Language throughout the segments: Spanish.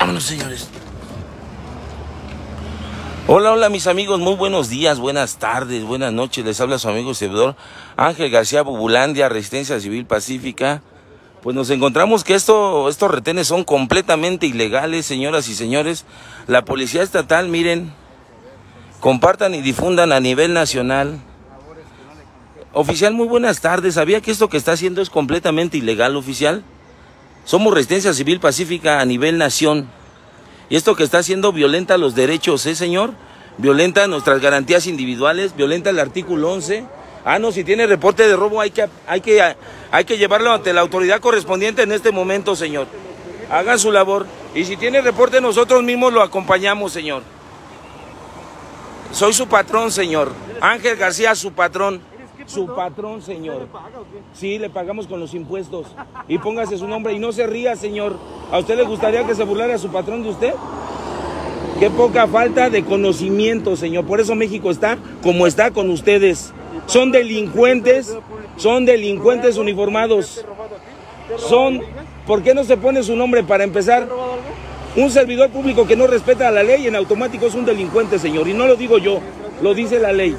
Vámonos, señores. Hola, hola mis amigos, muy buenos días, buenas tardes, buenas noches. Les habla su amigo y servidor Ángel García Bubulandia, Resistencia Civil Pacífica. Pues nos encontramos que estos retenes son completamente ilegales, señoras y señores. La policía estatal, miren, compartan y difundan a nivel nacional. Oficial, muy buenas tardes. ¿Sabía que esto que está haciendo es completamente ilegal, oficial? Somos Resistencia Civil Pacífica a nivel nación. Y esto que está haciendo violenta los derechos, señor? Violenta nuestras garantías individuales, violenta el artículo 11. Ah, no, si tiene reporte de robo hay que llevarlo ante la autoridad correspondiente en este momento, señor. Hagan su labor. Y si tiene reporte, nosotros mismos lo acompañamos, señor. Soy su patrón, señor. Ángel García, su patrón. Su patrón, señor. ¿Le paga o qué? Sí, le pagamos con los impuestos. Y póngase su nombre y no se ría, señor. ¿A usted le gustaría que se burlara su patrón de usted? Qué poca falta de conocimiento, señor. Por eso México está como está con ustedes. Son delincuentes uniformados. ¿Por qué no se pone su nombre para empezar? Un servidor público que no respeta la ley en automático es un delincuente, señor. Y no lo digo yo, lo dice la ley.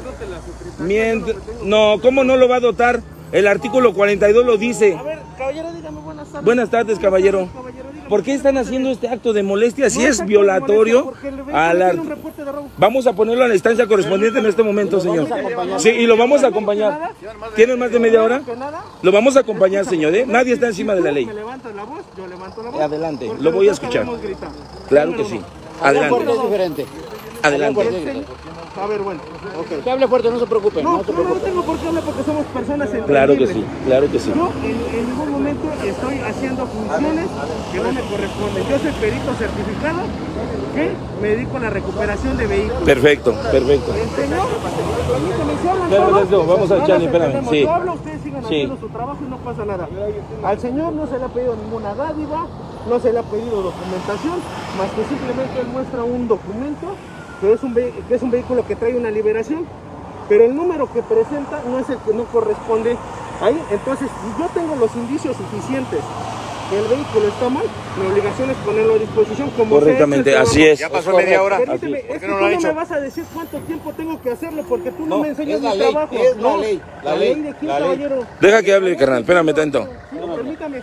No, ¿cómo no lo va a dotar? El artículo 42 lo dice. A ver, caballero, dígame buenas tardes. Buenas tardes, caballero. ¿Por qué están haciendo este acto de molestia si es violatorio a la... Vamos a ponerlo a la instancia correspondiente en este momento, señor. Sí, y lo vamos a acompañar. ¿Tienen más de media hora? Lo vamos a acompañar, señor, ¿eh? Nadie está encima de la ley. ¿Me levantas la voz? Yo levanto la voz. Adelante, lo voy a escuchar. Claro que sí. Adelante. Es diferente. Adelante. A ver, bueno, ok. Que hable fuerte, no se preocupe. No tengo por qué hablar porque somos personas entendibles. Claro que sí, claro que sí. Yo en ningún momento estoy haciendo funciones que no me corresponden. Yo soy perito certificado que me dedico a la recuperación de vehículos. Perfecto. El señor, Vamos a echarle, espérame. Sí. Yo hablo, ustedes sigan haciendo su trabajo y no pasa nada. Al señor no se le ha pedido ninguna dádiva, no se le ha pedido documentación, más que simplemente él muestra un documento que es un vehículo que trae una liberación, pero el número que presenta no es el que no corresponde ahí. Entonces, si yo tengo los indicios suficientes que el vehículo está mal, mi obligación es ponerlo a disposición como correctamente, así es. Ya pasó media hora. Permíteme, ¿Por es qué que no tú lo ha no hecho? me vas a decir cuánto tiempo tengo que hacerlo porque tú no me enseñas es la mi ley, trabajo. es la No, ley, ¿La ley de quién, caballero? Deja que hable, carnal, espérame tanto. Permítame.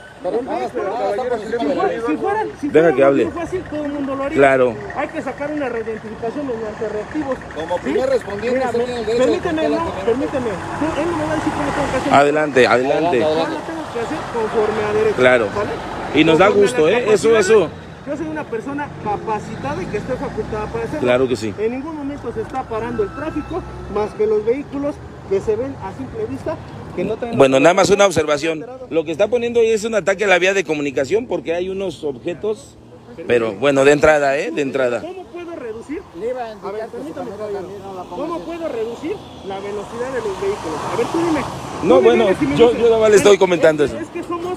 Si Deja fuera que hable. muy fácil, todo el mundo lo haría. Claro. Hay que sacar una reidentificación mediante reactivos. Como primer respondiente, Mira, usted tiene el derecho permíteme. Él no me va a decir cómo tengo que hacer. Adelante. Yo lo tengo que hacer conforme a derecho. Claro. ¿Vale? Y nos da Conforme a gusto, las Eso. capacidades. Yo soy una persona capacitada y que estoy facultada para hacerlo. Claro que sí. En ningún momento se está parando el tráfico, más que los vehículos que se ven a simple vista. Que no traen Bueno, nada más una observación. Lo que está poniendo ahí es un ataque a la vía de comunicación porque hay unos objetos, pero bueno, de entrada, de entrada. ¿Cómo puedo reducir? A ver, Permítame, caballero. ¿Cómo puedo reducir la velocidad de los vehículos? A ver, tú dime. No, Tú me bueno, vienes y me yo dices, nada más le estoy comentando es eso. que somos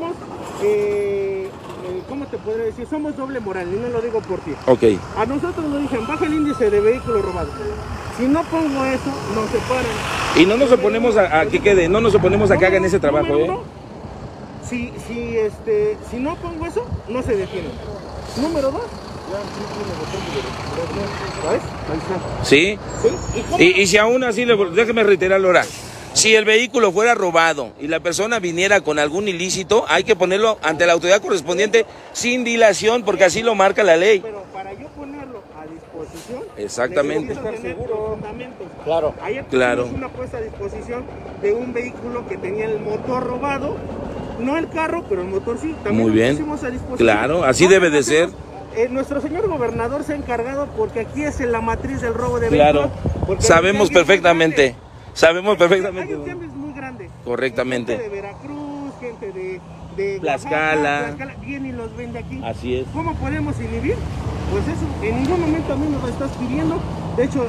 ¿cómo te podría decir? Somos doble moral y no lo digo por ti. Ok. A nosotros nos dicen, baja el índice de vehículos robados. Si no pongo eso, nos separan. Y no nos oponemos a que quede, no nos oponemos a que hagan ese trabajo, Número uno, si no pongo eso, no se detiene. Número 2. ¿Sabes? ¿Sí? Y si aún así, déjeme reiterarlo ahora. Si el vehículo fuera robado y la persona viniera con algún ilícito, hay que ponerlo ante la autoridad correspondiente sin dilación, porque así lo marca la ley. Pero para yo ponerlo a disposición, exactamente. necesito tener los fundamentos. Claro. Ayer Claro. tuvimos una puesta a disposición de un vehículo que tenía el motor robado, no el carro, pero el motor sí. También Muy bien. lo pusimos a disposición. Claro, así debe de ser. Nuestro señor gobernador se ha encargado porque aquí es la matriz del robo de Claro. vehículos. Sabemos perfectamente. Sabemos perfectamente. Hay un cambio muy grande. Correctamente. Gente de Veracruz, gente de Tlaxcala. Oaxaca, viene y los vende aquí. Así es. ¿Cómo podemos inhibir? Pues eso, en ningún momento a mí nos lo estás pidiendo. De hecho,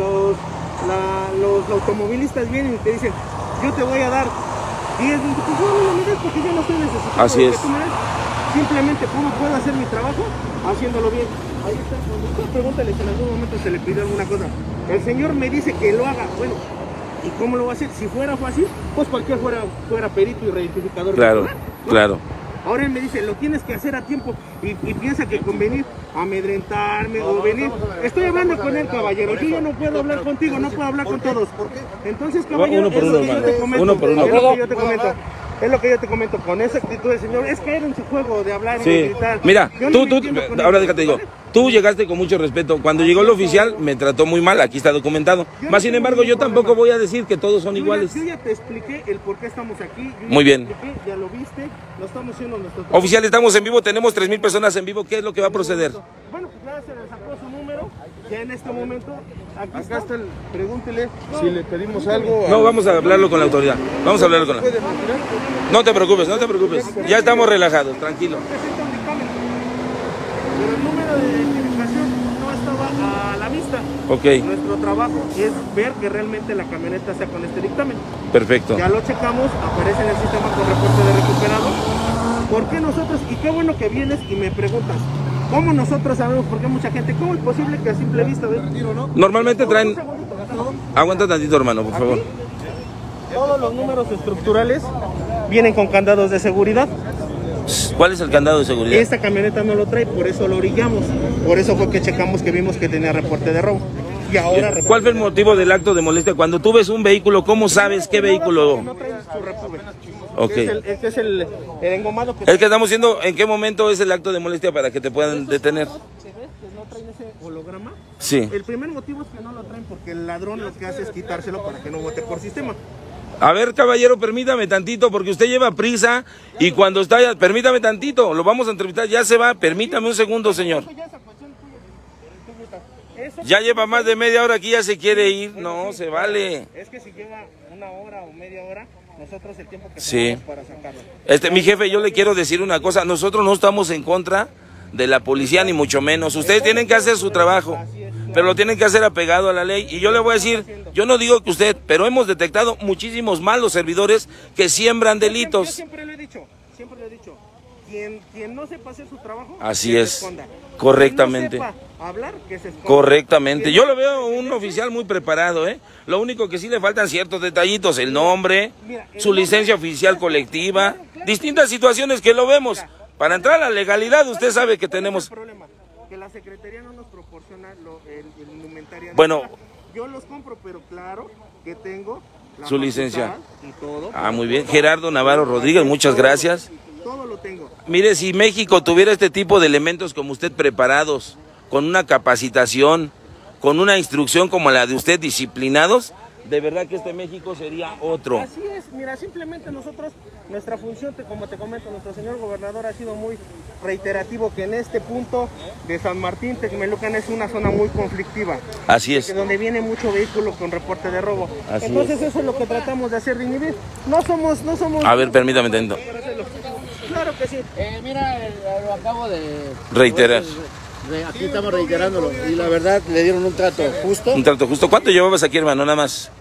los automovilistas vienen y te dicen, yo te voy a dar 10 minutos. Pues no me des porque yo no estoy necesitando así lo es. que tú me des. Simplemente, ¿cómo puedo hacer mi trabajo? Haciéndolo bien. Ahí está. Cuando pregúntale si en algún momento se le pidió alguna cosa. El señor me dice que lo haga. Bueno, ¿y cómo lo va a hacer? Si fuera fácil, pues cualquier fuera perito y reidentificador. Claro, vehicular, ¿no? claro. Ahora él me dice, lo tienes que hacer a tiempo, y piensa que con venir a amedrentarme o venir... Estoy hablando con él, caballero, yo ya no puedo hablar contigo, no puedo hablar con todos. Entonces, caballero, uno por es uno, lo que yo hermano. te comento. Uno por uno. Es lo que yo te comento. Es lo que yo te comento, con esa actitud del señor, es caer en su juego de hablar y de Sí, gritar. mira, Yo tú, no me entiendo con ahora él, déjate digo, ¿vale? tú llegaste con mucho respeto. Cuando llegó el oficial me trató muy mal, aquí está documentado. Más sin embargo, yo tampoco voy a decir que todos son iguales. Yo ya te expliqué el por qué estamos aquí. Yo ya Muy bien. te expliqué, ya lo viste, lo estamos haciendo nuestro trabajo. Oficial, estamos en vivo, tenemos 3,000 personas en vivo. ¿Qué es lo que va a proceder? Bueno, pues ya se le sacó su número, ya en este momento, aquí Acá está. está el... Pregúntele si le pedimos algo. No, vamos a hablarlo con la autoridad. Vamos a hablarlo con la... ¿Puede retirar? No te preocupes, no te preocupes. Ya estamos relajados, tranquilo. Presenta un dictamen. Pero el número de identificación no estaba a la vista. Ok, Nuestro trabajo es ver que realmente la camioneta sea con este dictamen. perfecto. Ya lo checamos, aparece en el sistema con reporte de recuperado. ¿Por qué nosotros? Y qué bueno que vienes y me preguntas, ¿cómo nosotros sabemos? Porque mucha gente, ¿cómo es posible que a simple vista ve? Normalmente traen... Un segundito. Aguanta tantito, hermano, por favor. Todos los números estructurales vienen con candados de seguridad. ¿Cuál es el candado de seguridad? Esta camioneta no lo trae, por eso lo orillamos. Por eso fue que checamos que vimos que tenía reporte de robo. Y ahora... ¿Cuál fue el motivo del acto de molestia? Cuando tú ves un vehículo, ¿cómo sabes qué vehículo? No trae su repube. Ok. Este es el engomado que... El que estamos viendo, ¿en qué momento es el acto de molestia para que te puedan detener? ¿Se ve que no traen ese holograma? Sí. El primer motivo es que no lo traen porque el ladrón lo que hace es quitárselo para que no vote por sistema. A ver, caballero, permítame tantito, porque usted lleva prisa y cuando está... Permítame tantito, lo vamos a entrevistar, ya se va. Permítame un segundo, señor. Eso ya es a cuestión tuya. Eso Ya lleva más de media hora aquí, ya se quiere ir. No, se vale. es que si lleva una hora o media hora, nosotros el tiempo que Sí. tenemos para sacarlo. Mi jefe, yo le quiero decir una cosa. Nosotros no estamos en contra de la policía, ni mucho menos. Ustedes tienen que hacer su trabajo, pero lo tienen que hacer apegado a la ley. Y yo le voy a decir, yo no digo que usted, pero hemos detectado muchísimos malos servidores que siembran Yo delitos. siempre lo he dicho, quien no sepa hacer su trabajo, Así que se es, esconda. correctamente. Quien no sepa hablar, que se esconda. Correctamente. Yo lo veo un oficial muy preparado, ¿eh? Lo único que sí le faltan ciertos detallitos, el nombre, su licencia oficial colectiva, distintas situaciones que lo vemos. Para entrar a la legalidad, usted sabe que tenemos... El problema, que la Secretaría no nos proporciona el indumentario. Bueno. Yo los compro, pero claro que tengo la Su licencia. facultad y todo. Ah, muy bien. Gerardo Navarro Rodríguez, muchas gracias. Todo lo tengo. Mire, si México tuviera este tipo de elementos como usted preparados, con una capacitación, con una instrucción como la de usted, disciplinados, de verdad que este México sería otro. Así es, mira, simplemente nosotros, nuestra función, como te comento, nuestro señor gobernador ha sido muy reiterativo que en este punto de San Martín, Texmelucan es una zona muy conflictiva. Así es. Donde viene mucho vehículo con reporte de robo. Así Entonces eso es lo que tratamos de hacer, de inhibir. No somos... A ver, permítame tantito. Claro que sí. Mira, lo acabo de... Reiterar. Aquí estamos reiterándolo. Y la verdad, le dieron un trato justo. Un trato justo. ¿Cuánto llevabas aquí, hermano? Nada más.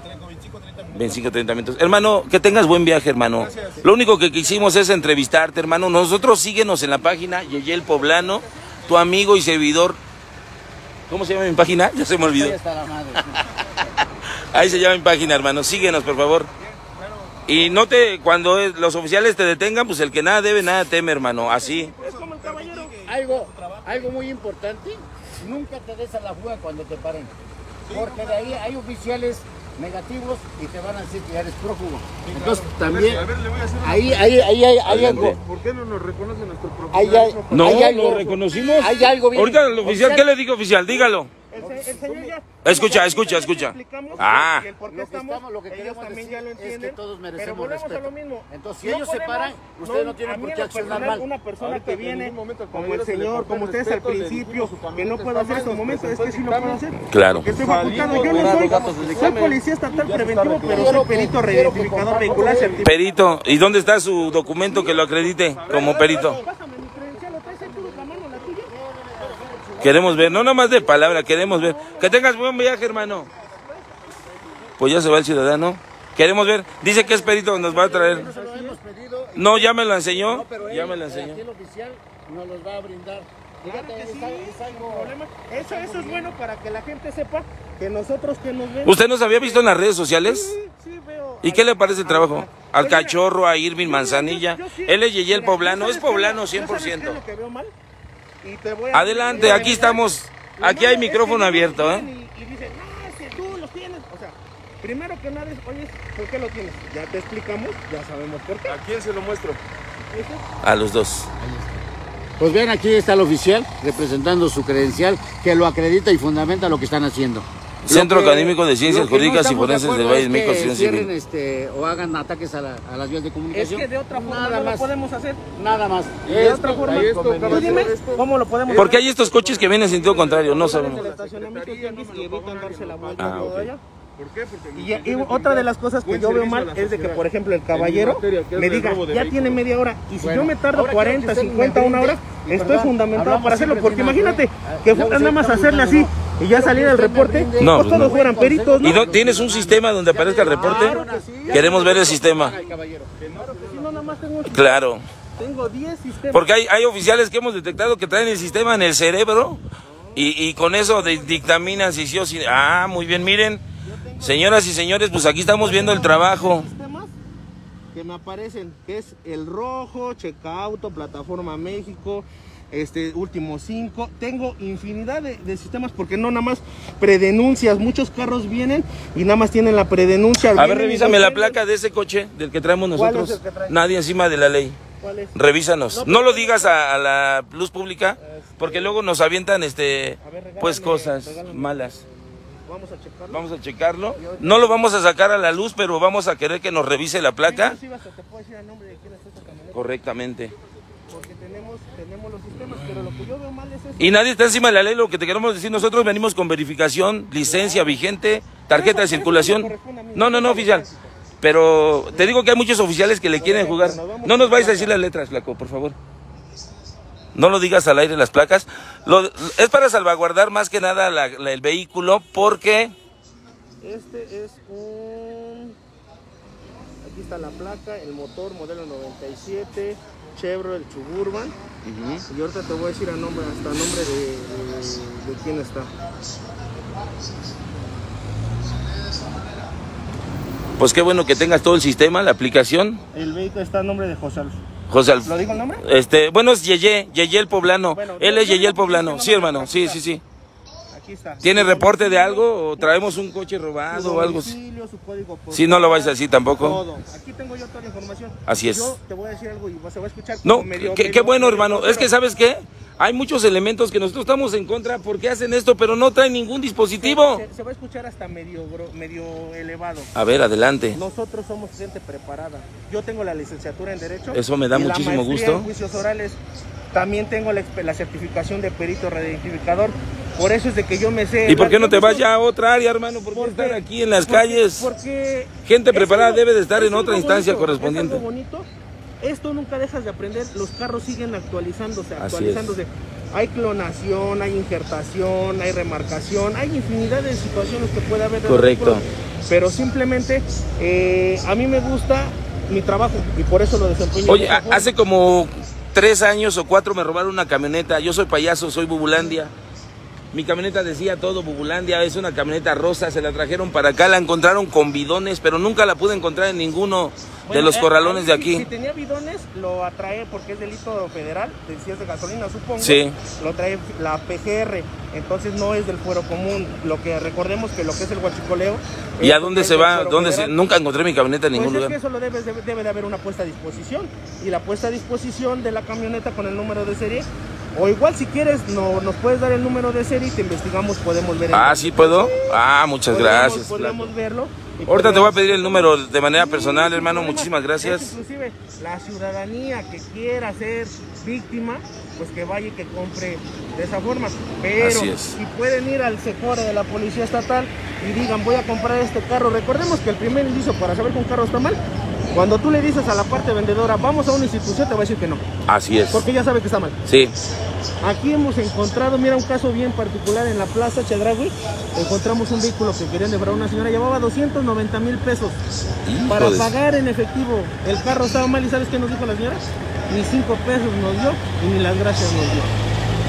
25, 30 minutos. Hermano, que tengas buen viaje, hermano. Lo único que quisimos es entrevistarte, hermano. Nosotros síguenos en la página Yeyel Poblano, tu amigo y servidor. ¿Cómo se llama mi página? Ya se me olvidó. Ahí está la madre. Ahí se llama mi página, hermano. Síguenos, por favor. Y cuando los oficiales te detengan, pues el que nada debe, nada teme, hermano. Así. Es como el caballero. Algo muy importante, nunca te des a la fuga cuando te paren. Porque de ahí hay oficiales negativos y te van a decir que eres prófugo. Entonces también ahí hay algo. ¿Por qué no nos reconoce nuestro Hay profesionalismo? No, hay algo, lo reconocimos. Hay algo bien. Ahorita el oficial, ¿qué le digo, oficial? Dígalo. El señor ya... Escucha. Explicamos Ah. el por qué Lo que ellos queremos también decir ya lo es que entienden, todos pero merecemos volvemos a respeto. lo mismo. Entonces, si ellos se paran, ustedes no tienen a mí por en qué lo accionar personal, mal. una persona Ahorita que en viene ningún momento, como el caballero, se le señor, falta como el ustedes al respeto, le principio, dijimos su que no camioneta puedo está hacer mal, estos momentos, es que sí lo dictamen. puedo hacer. Claro. Que estoy facultado, yo no soy policía estatal preventivo, pero soy perito reidentificador vehicular certificado. Perito, ¿y dónde está su documento que lo acredite como perito? Pásame mi credencial, ¿lo traes ahí tú la mano, la tuya? Queremos ver, no nomás de palabra, queremos ver. Que tengas buen viaje, hermano. Pues ya se va el ciudadano. Queremos ver. Dice que es perito, nos va a traer. Eso lo hemos pedido. No, ya me lo enseñó. No, pero Ya me lo enseñó. aquí el oficial nos los va a brindar. Claro Fíjate, que sí, es algo... problema. Eso es bueno para que la gente sepa que nosotros que nos ven... ¿Usted nos había visto en las redes sociales? Sí, veo. ¿Y qué le parece el trabajo? Al Cachorro, a Irving Manzanilla. Él es Yeye el poblano, es poblano 100%. Adelante, aquí estamos. Aquí hay micrófono abierto, ¿eh? Y dicen, no, si tú los tienes. O sea, primero que nada es, oye, ¿por qué lo tienes? Ya te explicamos, ya sabemos por qué. ¿A quién se lo muestro? A los dos. Pues bien, aquí está el oficial representando su credencial que lo acredita y fundamenta lo que están haciendo. Centro Académico de Ciencias Jurídicas y Forenses del Valle de México, que cierren o hagan ataques a las vías de comunicación. Es que de otra forma no lo podemos hacer. Nada más. De otra forma, tú dime cómo lo podemos hacer. Porque hay estos coches que vienen en sentido contrario, no sabemos. El estacionamiento y evitan darse la vuelta. Ok. ¿Por qué? Porque Y otra de las cosas que yo veo mal es de que, por ejemplo, el caballero me diga, ya tiene media hora, y si yo me tardo 40, 50, una hora, estoy fundamentado para hacerlo, porque imagínate que fuera nada más hacerle así y ya salir el reporte, No, pues todos fueran peritos, ¿no? ¿Y no tienes un sistema donde aparezca el reporte? Queremos ver el sistema. Claro que sí, no, nada más Claro. tengo 10 sistemas. Porque hay oficiales que hemos detectado que traen el sistema en el cerebro y con eso dictaminan si sí o si... Ah, muy bien, miren. Señoras y señores, pues aquí estamos viendo el trabajo. Sistemas que me aparecen, que es el rojo, Checauto, Plataforma México, último 5. Tengo infinidad de sistemas porque no nada más predenuncias. Muchos carros vienen y nada más tienen la predenuncia. A ver, revísame la placa de ese coche del que traemos ¿Cuál nosotros. es el que traes? Nadie encima de la ley. ¿Cuál es? Revísanos. No lo digas a la luz pública porque luego nos avientan pues cosas malas. Vamos a checarlo. Vamos a checarlo. No lo vamos a sacar a la luz, pero vamos a querer que nos revise la placa. Sí, te puedo decir el nombre de quién es esta camioneta. Correctamente. Porque tenemos los sistemas, pero lo que yo veo mal es eso. Y nadie está encima de la ley. Lo que te queremos decir, nosotros venimos con verificación, licencia vigente, tarjeta de circulación. No, oficial. Pero te digo que hay muchos oficiales que le quieren jugar. No nos vais a decir las letras, flaco, por favor. No lo digas al aire las placas. Es para salvaguardar más que nada el vehículo porque... Este es un... Aquí está la placa, el motor, modelo 97, Chevrolet Suburban. Y ahorita te voy a decir hasta nombre de quién está. Pues qué bueno que tengas todo el sistema, la aplicación. El vehículo está a nombre de José Alfonso. ¿Lo digo el nombre? Bueno, es Yeye el poblano. Bueno, Él es Yeye el poblano. Sí, hermano, sí. Aquí está. ¿Tiene reporte de algo o traemos un coche robado o algo así? Su código postal, Sí, no lo vais a decir tampoco. todo. Aquí tengo yo toda la información. Así es. Yo te voy a decir algo y se va a escuchar No, como medio... qué bueno, hermano. Es que, ¿sabes qué? Hay muchos elementos que nosotros estamos en contra porque hacen esto, pero no traen ningún dispositivo. Se va a escuchar hasta medio elevado. A ver, adelante. Nosotros somos gente preparada. Yo tengo la licenciatura en Derecho. Eso me da y muchísimo la maestría gusto. en juicios orales. También tengo la certificación de perito reidentificador. Por eso es de que yo me sé... ¿Y por qué no te vas ya a otra área, hermano? ¿Por qué estar aquí en las calles? Porque gente preparada debe de estar en algo otra instancia bonito, correspondiente. Es algo bonito. Esto nunca dejas de aprender. Los carros siguen actualizándose. Así es. Hay clonación, hay injertación, hay remarcación, hay infinidad de situaciones que puede haber. Correcto. Pero simplemente a mí me gusta mi trabajo y por eso lo desempeño. Oye, hace como 3 años o 4 me robaron una camioneta. Yo soy payaso, soy Bubulandia. Mi camioneta decía todo Bubulandia, es una camioneta rosa, se la trajeron para acá, la encontraron con bidones, pero nunca la pude encontrar en ninguno de los corralones de aquí. Si tenía bidones, lo atrae porque es delito federal, si es de gasolina, supongo. Sí. Lo trae la PGR, entonces no es del fuero común. Lo que recordemos que lo que es el huachicoleo. ¿Y a dónde se va? Nunca encontré mi camioneta en ningún pues lugar. Es que eso debe de haber una puesta a disposición. Y la puesta a disposición de la camioneta con el número de serie. O igual si quieres nos puedes dar el número de serie y te investigamos, podemos ver. ¿Sí puedo? Muchas gracias. Podemos verlo. Ahorita te voy a pedir el número de manera personal, hermano. Muchísimas gracias. Inclusive la ciudadanía que quiera ser víctima, pues que vaya y que compre de esa forma. Pero si pueden ir al Secora de la Policía Estatal y digan voy a comprar este carro, recordemos que el primer indicio para saber que un carro está mal, cuando tú le dices a la parte vendedora vamos a una institución, te va a decir que no. Así es. Porque ya sabe que está mal. Sí. Aquí hemos encontrado, mira, un caso bien particular en la Plaza Chedraui. Encontramos un vehículo que querían defraudar a una señora, llevaba 290,000 pesos para pagar en efectivo. El carro estaba mal y ¿sabes qué nos dijo la señora? Ni 5 pesos nos dio y ni las gracias nos dio.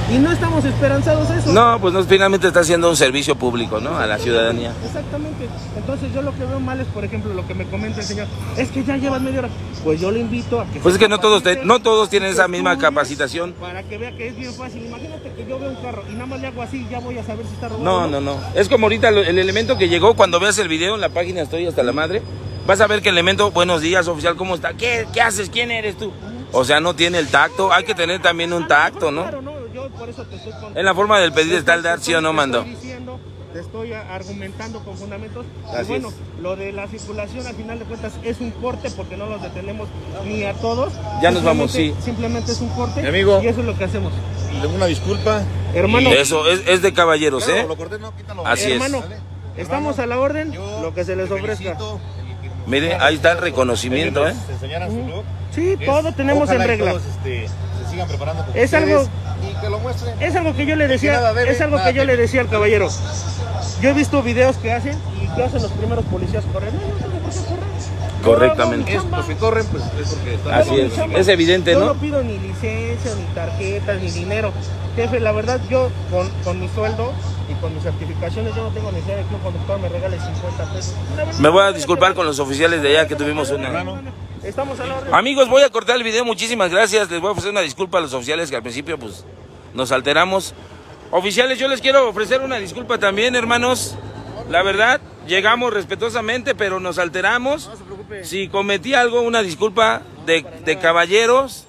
Y no estamos esperanzados eso. No, pues no, finalmente está haciendo un servicio público, ¿no? A la ciudadanía. Exactamente. Entonces yo lo que veo mal es, por ejemplo, lo que me comenta el señor, es que ya llevan media hora. Pues yo le invito a que... Pues es que no todos tienen esa misma capacitación. Para que vea que es bien fácil. Imagínate que yo veo un carro y nada más le hago así y ya voy a saber si está robado. No. Es como ahorita el elemento que llegó, cuando veas el video en la página Estoy Hasta la Madre, vas a ver que el elemento, buenos días, oficial, ¿cómo está? ¿Qué haces? ¿Quién eres tú? O sea, no tiene el tacto. Hay que tener también un tacto, ¿no? Claro, no. Yo por eso te estoy contando. En la forma del pedir está el dar, ¿sí o no, Mando? Te estoy argumentando con fundamentos. Así Y bueno, es. Lo de la circulación al final de cuentas es un corte porque no los detenemos ni a todos. Ya nos vamos, sí. Simplemente es un corte. Mi amigo. Y eso es lo que hacemos. Le una disculpa. Hermano. Eso es de caballeros, ¿eh? Lo corté, no, quítalo. Así es. Hermano, estamos a la orden, Yo lo que se les te ofrezca. felicito. Mire, ahí está el reconocimiento, ¿eh? Te enseñaran su look. Sí, todo tenemos en Ojalá y regla. todos, se sigan preparando como Es ustedes algo- y que lo muestren. Es algo que yo le El que decía, nada debe, es algo nada que yo le teme. decía al caballero. Yo he visto videos que hacen y que hacen los primeros policías correr. No, yo tengo por qué correr. Correctamente. Yo Es hago mi los que chamba. corren, pues es porque están Así Yo hago mi es. chamba. Es evidente, Yo ¿no? no pido ni licencia, ni tarjetas, ni dinero. Jefe, la verdad, yo con mi sueldo y con mis certificaciones, yo no tengo necesidad de que un conductor me regale 50 pesos. La verdad, Me voy a disculpar con los oficiales de allá que tuvimos una... Estamos a la orden. Amigos, voy a cortar el video, muchísimas gracias. Les voy a ofrecer una disculpa a los oficiales que al principio pues nos alteramos. Oficiales, yo les quiero ofrecer una disculpa también, hermanos. La verdad, llegamos respetuosamente, pero nos alteramos. No se preocupe. Si cometí algo, una disculpa de caballeros,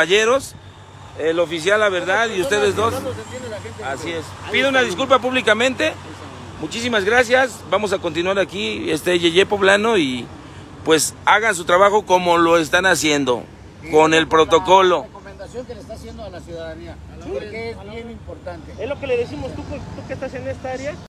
el oficial, la verdad, y ustedes dos. No nos entiende la gente. Así es. Pido una disculpa públicamente. Muchísimas gracias. Vamos a continuar aquí, Yeye Poblano, y pues hagan su trabajo como lo están haciendo, con el protocolo. La recomendación que le está haciendo a la ciudadanía, porque es bien importante. Es lo que le decimos, tú que estás en esta área.